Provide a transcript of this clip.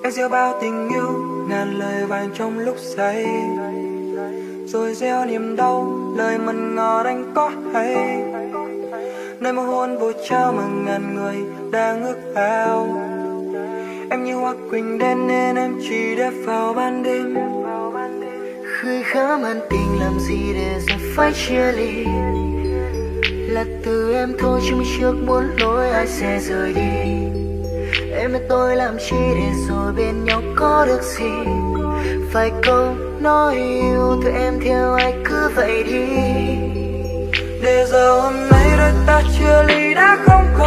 Em gieo bao tình yêu ngàn lời vàng trong lúc say, rồi gieo niềm đau lời mặn ngọt anh có hay. Nơi một hôn vô trao mà ngàn người đang ước ao. Em như hoa quỳnh đen nên em chỉ đẹp vào ban đêm. Khơi khá man tình làm gì để giờ phải chia ly. Là từ em thôi chứ mình trước muốn lối ai sẽ rời đi. Em với tôi làm chi để rồi bên nhau có được gì. Phải câu nói yêu thôi em theo ai cứ vậy đi. Để giờ hôm nay đôi ta chia ly đã không còn.